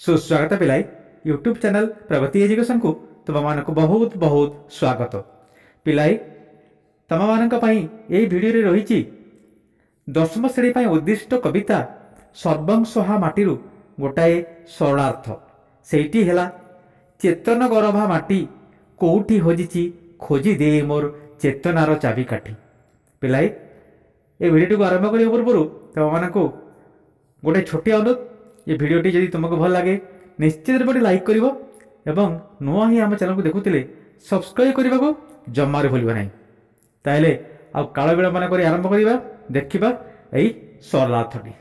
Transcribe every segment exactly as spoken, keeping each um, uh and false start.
सुस्वागत पिलाई YouTube channel प्रगति education को तुम मान बहुत बहुत स्वागत पिलाई तुम मान भिडियो रही दशम श्रेणी उद्दिष्ट कविता सर्वंसहा माटी गोटाए सरलार्थ सेठी है चेतन गरभा माटी कौटी हजिची खोजी दे मोर चेतनार चाबिकाठी पिलाई ये भिडियो को आरंभ करने पूर्व तुम मान गोटे छोटिया अनुरोध ये भिडियोटी जदि तुमको भल लगे निश्चित रूप लाइक करिवो एवं नुआ ही आम चैनल को देखुले सब्सक्राइब करने को जमार भूल ना ताहले आ काल विलंबन कर आरंभ करवा देखा यही सरलार्थटी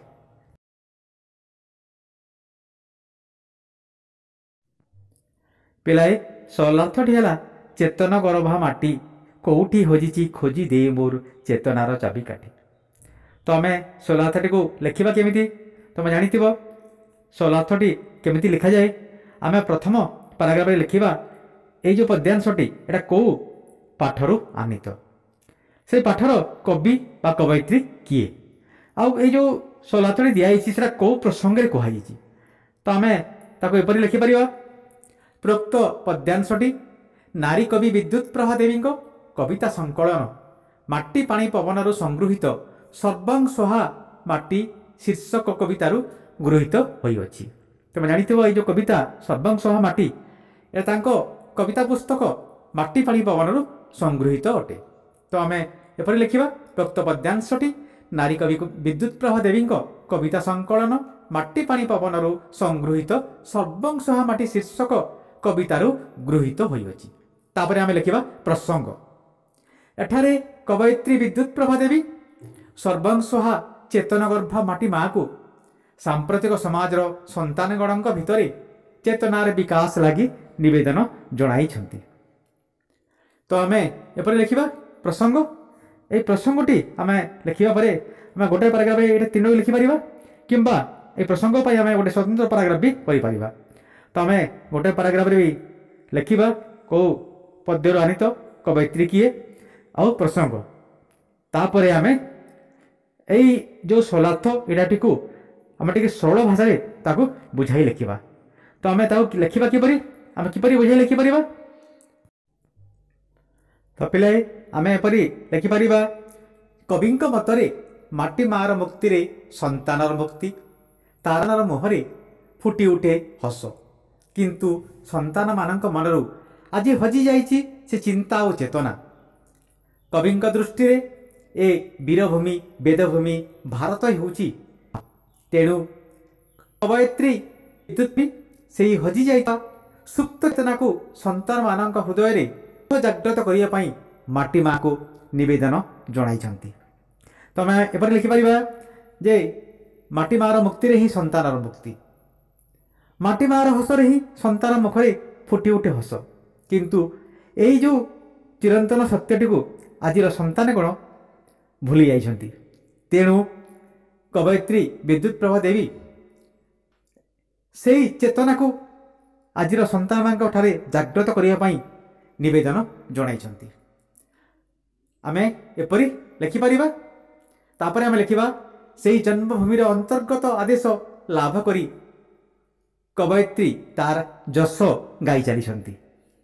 पिलाए सरलार्थटी है चेतन गरभा माटी कौटी हजिची खोजी दे मोर चेतनार चाबिकाठी। तो आम सरलार्थटी को लिखा केमी तुम जानी सरलार्थटी केमिति लिखा जाए आम प्रथम पाराग्राफ लिखा ये जो पद्यांशटी एटा कौ पाठरू आनीत से पाठर कवि बा कवयित्री किए आउ ये जो सरलार्थटी दिखाई से कौ प्रसंग में कहुई तो आम ताको एपरि लिखिपर प्रोक्त पद्यांशटी नारी कवि विद्युत प्रभा देवी कविता संकलन माटी पानी पवन संगृहित सर्वंसहा माटी शीर्षक कवितारू गृहीत होइछि। तुम जानी ये जो कविता सर्वंसहा माटी या कविता पुस्तक माटी पानी पवन संगृहित अटे। तो आम एपरि लिखा प्रोक्त पद्यांशटी नारी कवि विद्युत प्रभा देवी कविता संकलन माटी पानी पवन संगृहित सर्वंसहा माटी शीर्षक कवितारू गृहीत होइछि। तापर आम लिखा प्रसंग एठारे कवयित्री विद्युत प्रभा देवी सर्वंसहा चेतनगर्भा माटी माँ को सांप्रतिक समाज संतानगण भितर चेतनार विकास लगी निवेदन जनाई। तो आम एपरि लिखा प्रसंग ये प्रसंगटी आम लिखा पर आम गोटे पाराग्राफ ये तीन लिखिपर कि ये प्रसंग आम गोटे स्वतंत्र पाराग्राफ भी कर। तो आम गोटे पाराग्राफ भी लिखा कौ पद्यर आनीत कवयित्री किए आ प्रसंग तापर आम यही जो सरलार्थ एटाटी को आम टे सरल भाषा ताकू बुझाई लिखा। तो आम लिखा किपरि आम किपरि बुझाई लिखिपर तो पिलाए आम एपरि लिखिपर कवि मतरे माटी मार मुक्ति रे संतानर मुक्ति तारार मुहरे फुटी उठे हस किंतु संतान मानक मनरू आज हजि जाइछि से चिंता और चेतना कवि दृष्टि रे ए वीरभूमि वेदभूमि भारत होउछि तेणु कवयित्री विद्युत भी से हजि जाइता सुप्त चेतना को संतान मानक हृदय रे जागृत करने पाई माटी माँ को निवेदन जनाई। तो मैं एपर लिखिपर जे माटी मार मुक्ति रे ही संतानर मुक्ति माटी मार हसरे ही संतान मुखरे फुटी उठे हस किंतु यही जो चिरंतन सत्यटी को आज संतान गण भूली जाइछंती। तेणु कवयित्री विद्युत प्रभा देवी से चेतना को आज संतान मान ठारे जागृत करने निवेदन जनाई। आम एपरि लिखिपर तापर आम लिखा से जन्मभूमि अंतर्गत आदेश लाभ करी कवयित्री तार जस गाई चली।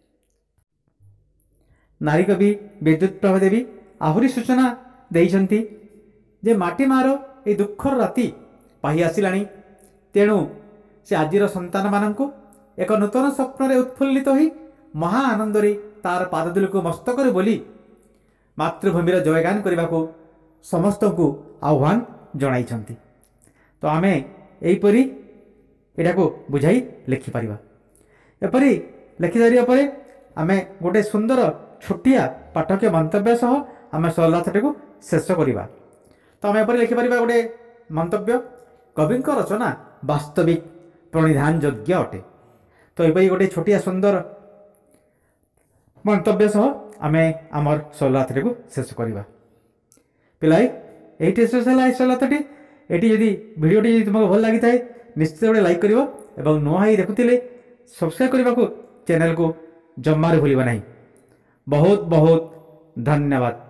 नारी कवि विद्युत प्रभा देवी आहुरी सूचना देइछंती जे माटी मार ए दुखर राति पाही आसिलाणी तेणु से आजिर संतान मानंकु एक नूतन स्वप्न उत्फुल्लित हो महा आनंद तार पाददूल को मस्तक बोली मातृभूमिर जयगान करने को समस्त को आह्वान जनाई। तो आम यहीपरि एटा को बुझाई लिखिपर एपरि लिखि सारिया पर आम गोटे सुंदर छोटिया पाठकीय मंतव्य सह आम सरलार्थटी को शेष करवा। तो आम एपरि लिखिपर गोटे मंतव्य कवि रचना वास्तविक प्रणिधान योग्य अटे। तो यपरि गोटे छोटिया सुंदर मंतव्य सह आम आमर सरलार्थटी को शेष करवा। पिलाए यही शेष है सरलार्थटी ये जदि भिडियोटी तुमको भल लगी थाए निश्चित गोटे लाइक करिवो एवं नुआ ही देखुथिले सब्सक्राइब करने को चैनल को जमार भूलिबा नहीं। बहुत बहुत धन्यवाद।